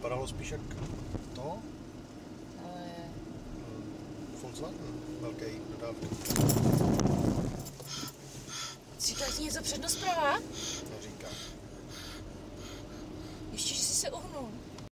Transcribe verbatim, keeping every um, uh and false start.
vypadalo spíš jak to. Ale... Volkswagen, velký dodávka. Říkal ti něco přednosprava?